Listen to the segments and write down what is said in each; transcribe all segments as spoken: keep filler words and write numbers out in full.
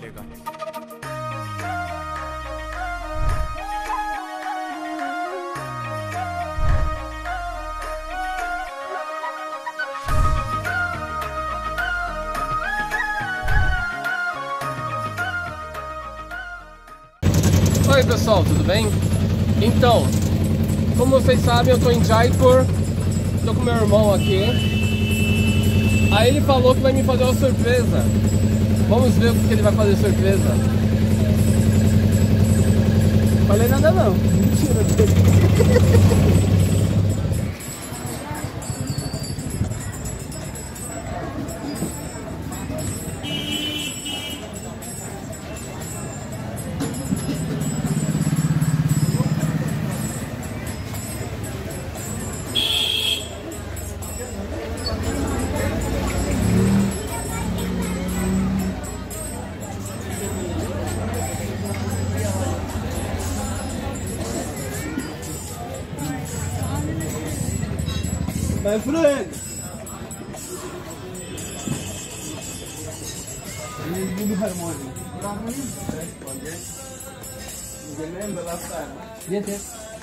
pegar. Oi pessoal, tudo bem? Então, como vocês sabem, eu tô em Jaipur, tô com meu irmão aqui. Aí ele falou que vai me fazer uma surpresa. Vamos ver o que ele vai fazer de surpresa. Falei nada não, mentira dele. My friend! Good harmony. Good harmony? Yes, forget. You remember last time? Yes, yes.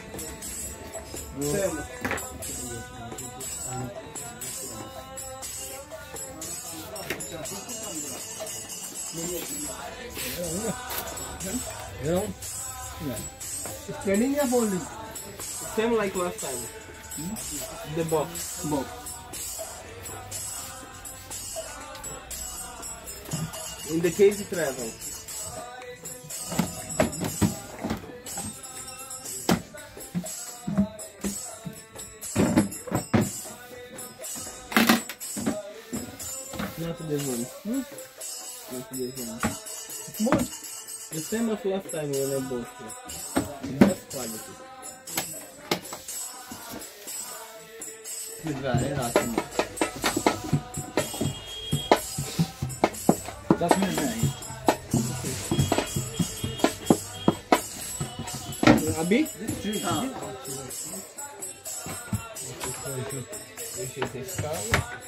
Same. You know? Yeah. Standing or holding? Same like last time. Hmm? The box. Both. In the case travel. Not this one. Hmm? Not this one. Both. The same as last time when I bought it. The best quality. Very nice. That's my name. Abi? Ah. Deixa eu testar.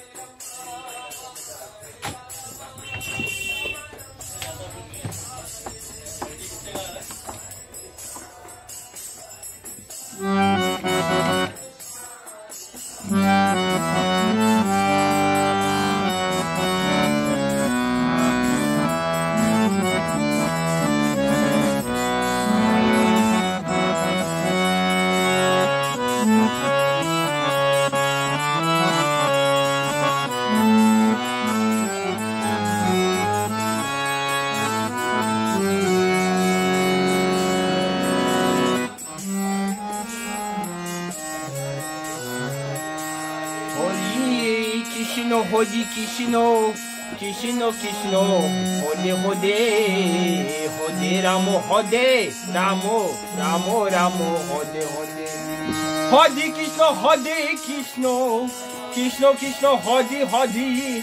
Kishino hodi kishino kishino kishino hode hode hode ramo hode ramo ramo ramo hode hode hode kishno hode kishno kishno kishno hode hode.